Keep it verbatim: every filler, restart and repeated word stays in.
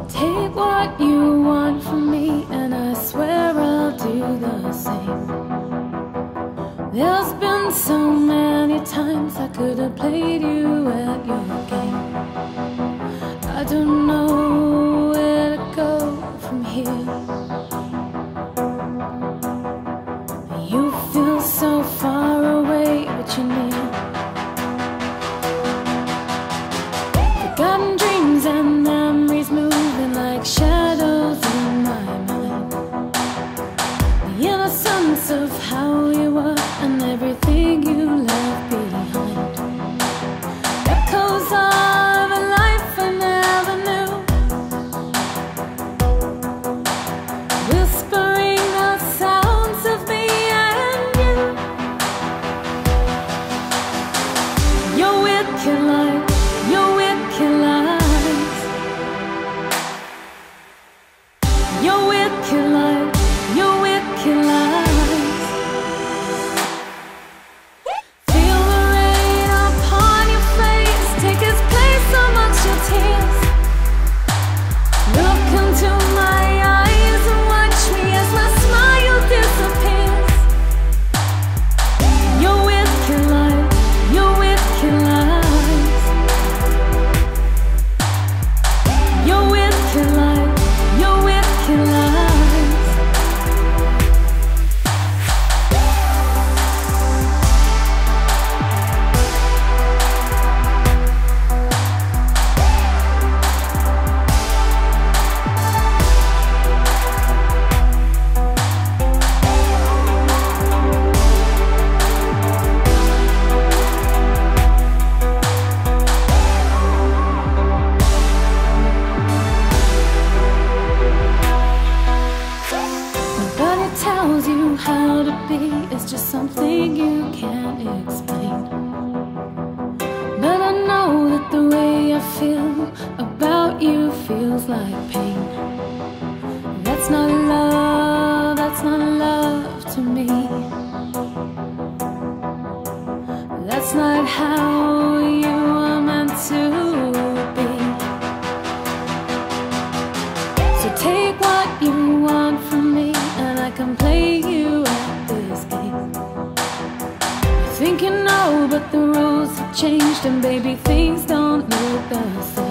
Take what you want from me, and I swear I'll do the same. There's been so many times I could have played you at your game. I don't know where to go from here. You feel so far away, but you're near. Forgotten dreams and memories moving like shadows in my mind. The innocence of how you were and everything you left behind. Echoes of a life I never knew, whispering the sounds of me and you. Your wicked light, your wicked lies, your wicked light, your wicked lies. Feel the rain upon your face, take its place amongst your tears. Look into my eyes and watch me as my smile disappears. Your wicked light, your wicked lies, your wicked light, your wicked lies. Nobody tells you how to be, it's just something you can't explain. But I know that the way I feel about you feels like pain. That's not love, that's not love to me. That's not how you are meant to be. So take what you want from me, and I can play you at this game. You think you know, but the rules have changed, and baby, things don't look the same.